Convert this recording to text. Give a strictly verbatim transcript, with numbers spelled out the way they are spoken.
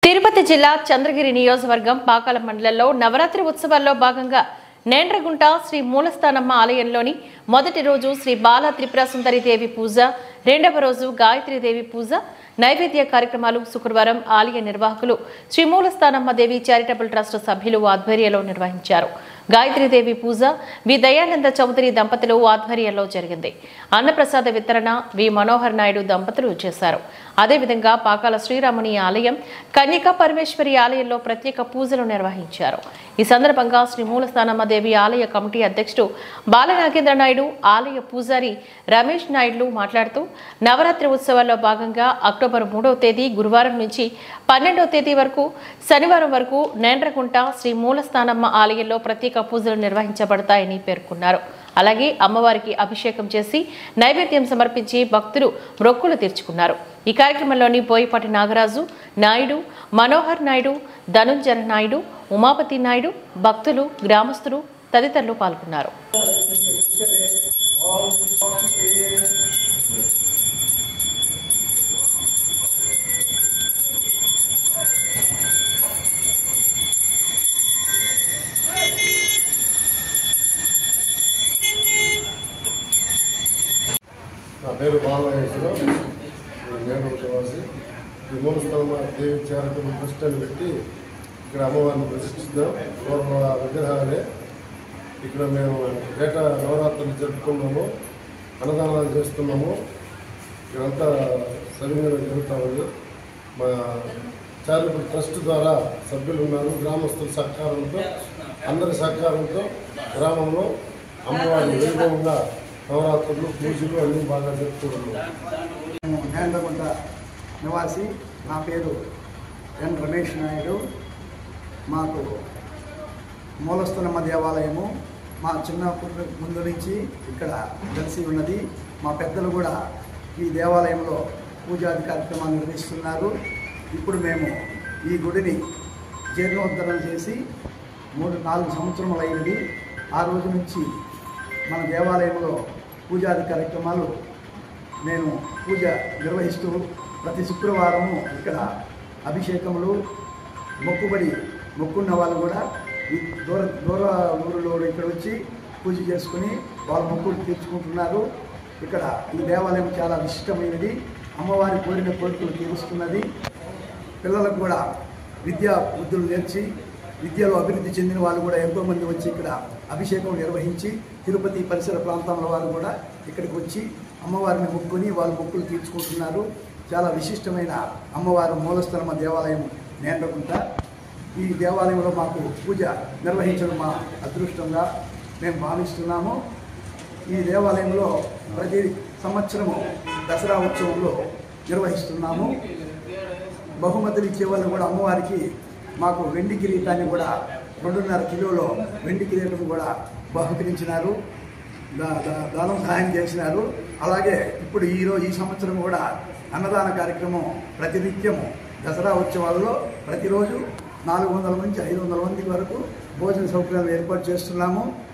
తిరుపతి జిల్లా చంద్రగిరి నియోజకవర్గం పాకాల మండలంలో నవరాత్రి ఉత్సవాల్లో భాగంగా నేండ్రగుంట శ్రీ మూలస్థానమ్మ ఆలయంలోని మొదటి రోజు శ్రీ బాల త్రిపుర సుందరి దేవి పూజ, రెండవ రోజు గాయత్రి దేవి పూజ, నైవేద్య కార్యక్రమాలు శుక్రవారం ఆలయ నిర్వాహకులు శ్రీ మూలస్థానమ్మ దేవి చారిటబుల్ ట్రస్ట్ సభ్యులు ఆధ్వర్యంలో నిర్వహించారు. గాయత్రీదేవి పూజ వి దయానంద చౌదరి దంపతులు ఆధ్వర్యంలో జరిగింది. అన్నప్రసాద వితరణ వి మనోహర్ నాయుడు దంపతులు చేశారు. అదేవిధంగా పాకాల శ్రీరాముని ఆలయం, కన్యకా పరమేశ్వరి ఆలయంలో ప్రత్యేక పూజలు నిర్వహించారు. ఈ సందర్భంగా శ్రీ మూలస్థానమ్మ దేవి ఆలయ కమిటీ అధ్యక్షుడు బాలనాగేంద్ర నాయుడు, ఆలయ పూజారి రమేష్ నాయుడులు మాట్లాడుతూ నవరాత్రి ఉత్సవాల్లో భాగంగా అక్టోబర్ మూడవ తేదీ గురువారం నుంచి పన్నెండవ తేదీ వరకు శనివారం వరకు నేండ్రగుంట శ్రీ మూలస్థానమ్మ ఆలయంలో ప్రత్యేక పూజలు నిర్వహించబడతాయని పేర్కొన్నారు. అలాగే అమ్మవారికి అభిషేకం చేసి నైవేద్యం సమర్పించి భక్తులు మొక్కులు తీర్చుకున్నారు. ఈ కార్యక్రమంలోని బోయపాటి నాగరాజు నాయుడు, మనోహర్ నాయుడు, ధనుంజయ నాయుడు, ఉమాపతి నాయుడు, భక్తులు, గ్రామస్తులు తదితరులు పాల్గొన్నారు. నా పేరు బాలనాగేశ్వరరావు, నేను నివాసి. ఈ మూలస్థానమ్మ దేవి చారిటబుల్ ట్రస్ట్ అని పెట్టి ఇక్కడ అమ్మవారిని ప్రతిష్ఠిస్తున్నాం. పూర్వ విగ్రహాలే ఇక్కడ మేము ఏటా నవరాత్రులు జరుపుకున్నాము, అన్నదానాలు చేస్తున్నాము. ఇక్కడంతా సరిగ్గా జరుగుతూ ఉంది. మా చారిటబుల్ ట్రస్ట్ ద్వారా సభ్యులు ఉన్నారు. గ్రామస్తుల సహకారంతో, అందరి సహకారంతో గ్రామంలో అమ్మవారిని వైభవంగా నవరాత్రులు, పూజలు అన్నీ బాగా జరుపుకుంటున్నాం. నేను నేండ్రగుంట నివాసి. నా పేరు ఎన్ రమేష్ నాయుడు. మాకు మూలస్థానమ్మ దేవాలయము మా చిన్నప్పటి ముందు నుంచి ఇక్కడ కలిసి ఉన్నది. మా పెద్దలు కూడా ఈ దేవాలయంలో పూజాది కార్యక్రమాలు నిర్వహిస్తున్నారు. ఇప్పుడు మేము ఈ గుడిని జీర్ణోద్ధరణ చేసి మూడు నాలుగు సంవత్సరములు అయినది. ఆ రోజు నుంచి మన దేవాలయంలో పూజాది కార్యక్రమాలు నేను పూజ నిర్వహిస్తూ ప్రతి శుక్రవారము ఇక్కడ అభిషేకములు, మొక్కుబడి మొక్కున్న వాళ్ళు కూడా ఈ దూర దూర ఊరిలో ఇక్కడ వచ్చి పూజ చేసుకుని వాళ్ళ మొక్కులు తీర్చుకుంటున్నారు. ఇక్కడ ఈ దేవాలయం చాలా విశిష్టమైనది. అమ్మవారి కోరిన కోరికలు తీరుస్తున్నది. పిల్లలకు కూడా విద్యా బుద్ధులు నేర్చి విద్యలో అభివృద్ధి చెందిన వాళ్ళు కూడా ఎంతోమంది వచ్చి ఇక్కడ అభిషేకం నిర్వహించి తిరుపతి పరిసర ప్రాంతాల వారు కూడా ఇక్కడికి వచ్చి అమ్మవారిని మొక్కుని వాళ్ళు మొక్కులు తీర్చుకుంటున్నారు. చాలా విశిష్టమైన అమ్మవారు మూలస్థానమ్మ దేవాలయం నేండ్రగుంట. ఈ దేవాలయంలో మాకు పూజ నిర్వహించడం మా అదృష్టంగా మేము భావిస్తున్నాము. ఈ దేవాలయంలో ప్రతి సంవత్సరము దసరా ఉత్సవంలో నిర్వహిస్తున్నాము. బహుమతులు ఇచ్చే వాళ్ళు కూడా అమ్మవారికి మాకు వెండి కిరీటాన్ని కూడా రెండున్నర కిలోలో వెండి కిరీటం కూడా బహుకరించినారు, దానం సహాయం చేసినారు. అలాగే ఇప్పుడు ఈరోజు ఈ సంవత్సరం కూడా అన్నదాన కార్యక్రమం ప్రతినిత్యము దసరా ఉత్సవాల్లో ప్రతిరోజు నాలుగు వందల నుంచి ఐదు వందల మంది వరకు భోజన సౌకర్యాలు ఏర్పాటు చేస్తున్నాము.